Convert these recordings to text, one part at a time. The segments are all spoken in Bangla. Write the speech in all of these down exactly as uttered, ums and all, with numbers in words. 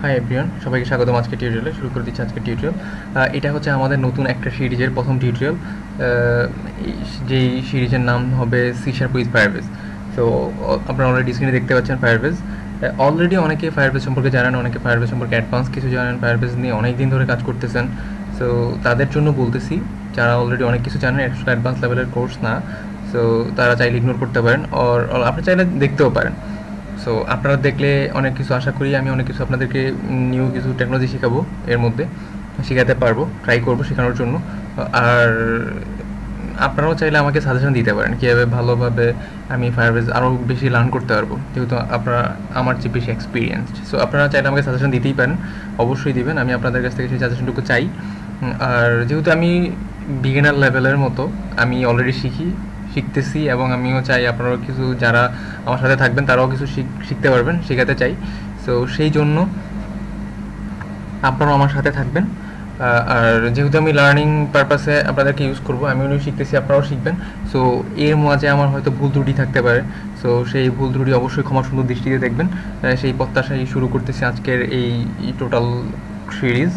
হাই এভরিওয়ান, সবাইকে স্বাগতম আজকে টিউটোরিয়ালে। শুরু করে দিচ্ছি আজকে টিউটোরিয়াল। এটা হচ্ছে আমাদের নতুন একটা সিরিজের প্রথম টিউটোরিয়াল, যেই সিরিজের নাম হবে C sharp with Firebase. So আপনারা অলরেডি স্ক্রিনে দেখতে পাচ্ছেন ফায়ারবেস। অলরেডি অনেকে ফায়ারবেস সম্পর্কে জানেন, অনেকে ফায়ারবেস সম্পর্কে অ্যাডভান্স কিছু জানেন, ফায়ারবেস নিয়ে অনেক দিন ধরে কাজ করতেছেন। সো তাদের জন্য বলতেছি, যারা অলরেডি অনেক কিছু জানেন, এটা অ্যাডভান্স লেভেলের কোর্স না। সো তারা চাইলে ইগনোর করতে পারেন, আর আপনি চাইলে দেখতেও পারেন। সো আপনারা দেখলে অনেক কিছু আশা করি আমি অনেক কিছু আপনাদেরকে নিউ কিছু টেকনোলজি শেখাবো, এর মধ্যে শেখাতে পারবো, ট্রাই করবো শেখানোর জন্য। আর আপনারাও চাইলে আমাকে সাজেশন দিতে পারেন কীভাবে ভালোভাবে আমি ফায়ারবেস আরও বেশি লার্ন করতে পারবো, যেহেতু আপনারা আমার চেয়ে বেশি এক্সপিরিয়েন্সড। সো আপনারা চাইলে আমাকে সাজেশন দিতেই পারেন, অবশ্যই দিবেন, আমি আপনাদের কাছ থেকে সেই সাজেশনটুকু চাই। আর যেহেতু আমি বিগিনার লেভেলের মতো, আমি অলরেডি শিখি শিখতেছি এবং আমিও চাই আপনারাও কিছু, যারা আমার সাথে থাকবেন তারাও কিছু শিখতে পারবেন, শেখাতে চাই। সো সেই জন্য আপনারাও আমার সাথে থাকবেন। আর যেহেতু আমি লার্নিং পারপাসে আপনাদেরকে ইউজ করবো, আমিও শিখতেছি, আপনারাও শিখবেন। সো এর মাঝে আমার হয়তো ভুল ত্রুটি থাকতে পারে, সো সেই ভুল ত্রুটি অবশ্যই ক্ষমা সুন্দর দৃষ্টিতে দেখবেন। সেই প্রত্যাশাই শুরু করতেছি আজকের এই টোটাল সিরিজ।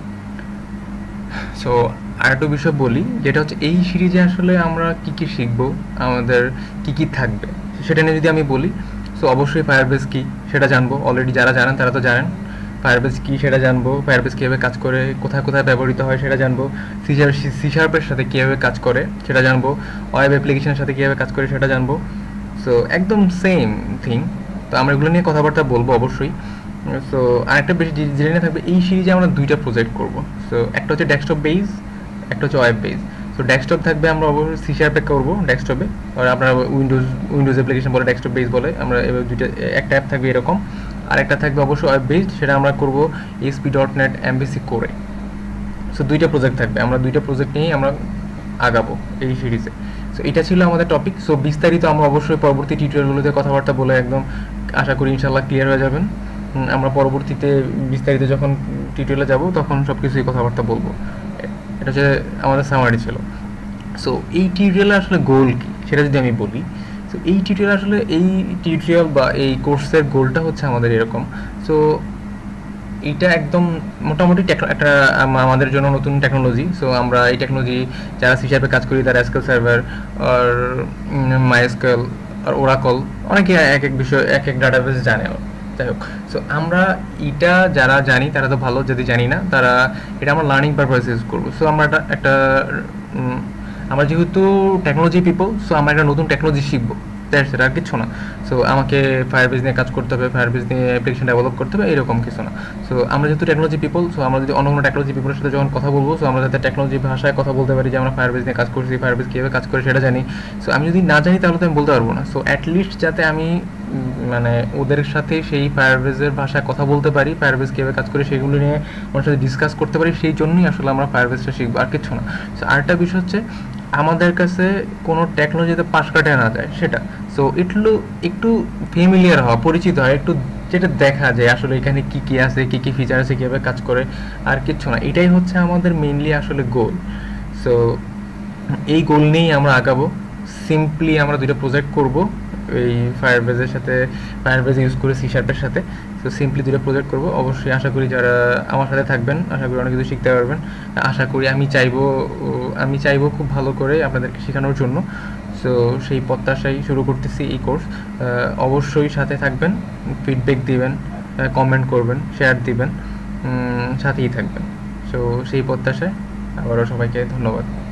সো আরেকটা বিষয় বলি, যেটা হচ্ছে এই সিরিজে আসলে আমরা কী কী শিখবো, আমাদের কী কী থাকবে সেটা নিয়ে যদি আমি বলি। সো অবশ্যই ফায়ারবেস কী সেটা জানবো, অলরেডি যারা জানেন তারা তো জানেন ফায়ারবেস কী সেটা জানবো, ফায়ারবেস কীভাবে কাজ করে, কোথায় কোথায় ব্যবহৃত হয় সেটা জানবো, সি শার্প সি শার্পের সাথে কীভাবে কাজ করে সেটা জানবো, ওয়েব অ্যাপ্লিকেশনের সাথে কীভাবে কাজ করে সেটা জানবো। সো একদম সেম থিং। তো আমরা এগুলো নিয়ে কথাবার্তা বলবো অবশ্যই। সো আরেকটা বেশি জেনে থাকবে, এই সিরিজে আমরা দুইটা প্রজেক্ট করবো। সো একটা হচ্ছে ডেস্কটপ বেস, একটা হচ্ছে ওয়েব বেস। সো ডেস্কটপ থাকবে আমরা অবশ্যই সি শার্পে করবো ডেস্কটপে, আর আপনারা উইন্ডোজ উইন্ডোজ অ্যাপ্লিকেশন বলে ডেস্কটপ বেস বলে, আমরা এবার দুইটা, একটা অ্যাপ থাকবে এরকম, আর একটা থাকবে অবশ্যই ওয়েব বেসড, সেটা আমরা করবো এসপি ডট নেট এমবিসি করে। সো দুইটা প্রজেক্ট থাকবে, আমরা দুইটা প্রজেক্ট নিয়েই আমরা আগাবো এই সিরিজে। সো এটা ছিল আমাদের টপিক। সো বিস্তারিত আমরা অবশ্যই পরবর্তী টিউটোরিয়ালগুলোতে কথাবার্তা বলে একদম আশা করি ইনশাল্লাহ ক্লিয়ার হয়ে যাবেন। আমরা পরবর্তীতে বিস্তারিত যখন টিউটোরিয়ালে যাব তখন সব কিছুই কথাবার্তা বলবো। এটা হচ্ছে আমাদের সামারি ছিল। সো এই টিউটোরিয়ালে আসলে গোল কী সেটা যদি আমি বলি, সো এই টিউটোরিয়াল আসলে এই টিউটোরিয়াল বা এই কোর্সের গোলটা হচ্ছে আমাদের এরকম। সো এইটা একদম মোটামুটি একটা আমাদের জন্য নতুন টেকনোলজি। সো আমরা এই টেকনোলজি যারা সি শার্পে কাজ করি, তারা এসকিউএল সার্ভার আর মাইএসকিউএল আর ওরাকল, অনেকে এক এক বিষয় এক এক ডাটাবেস জানে, যাই হোক। সো আমরা এটা যারা জানি তারা তো ভালো, যদি জানি না তারা এটা আমরা লার্নিং পারপাস ইউজ করবো। সো আমরা একটা একটা আমরা যেহেতু টেকনোলজি পিপল, সো আমরা একটা নতুন টেকনোলজি শিখবো, দ্যাটস ইট, আর কিছু না। সো আমাকে ফায়ারবেস নিয়ে কাজ করতে হবে, ফায়ারবেস নিয়ে অ্যাপ্লিকেশন ডেভেলপ করতে হবে, এরকম কিছু না। সো আমরা যেহেতু টেকনোলজি পিপল, সো আমরা যদি অন্য কোনো টেকনোলজি পিপলের সাথে যখন কথা বলবো, সো আমরা যাতে টেকনোলজি ভাষায় কথা বলতে পারি, যে আমরা ফায়ারবেস নিয়ে কাজ করছি, ফায়ারবেস কীভাবে কাজ করে সেটা জানি। সো আমি যদি না জানি তাহলে তো আমি বলতে পারবো না। সো অ্যাটলিস্ট যাতে আমি মানে ওদের সাথে সেই ফায়ারবেসের ভাষায় কথা বলতে পারি, ফায়ারবেস কীভাবে কাজ করে সেগুলো নিয়ে ওনার সাথে ডিসকাস করতে পারি, সেই জন্যই আসলে আমরা ফায়ারবেসটা শিখবো, আর কিছু না। সো আরেকটা বিষয় হচ্ছে, আমাদের কাছে কোনো টেকনোলজিতে পাশ কাটে না যায় সেটা। সো একটু একটু ফ্যামিলিয়ার হওয়া, পরিচিত হয়, একটু যেটা দেখা যায় আসলে এখানে কী কী আছে, কী কী ফিচার আছে, কীভাবে কাজ করে, আর কিচ্ছু না। এটাই হচ্ছে আমাদের মেইনলি আসলে গোল। সো এই গোল নিয়েই আমরা আগাবো। সিম্পলি আমরা দুটো প্রজেক্ট করব এই ফায়ারবেসের সাথে, ফায়ারবেস ইউজ করে সি শার্পের সাথে। সো সিম্পলি দুটো প্রজেক্ট করবো। অবশ্যই আশা করি যারা আমার সাথে থাকবেন, আশা করি অনেক কিছু শিখতে পারবেন। আশা করি আমি চাইবো আমি চাইবো খুব ভালো করে আপনাদেরকে শেখানোর জন্য। সো সেই প্রত্যাশাই শুরু করতেছি এই কোর্স। অবশ্যই সাথে থাকবেন, ফিডব্যাক দিবেন, কমেন্ট করবেন, শেয়ার দিবেন, সাথেই থাকবেন। সো সেই প্রত্যাশায় আবারও সবাইকে ধন্যবাদ।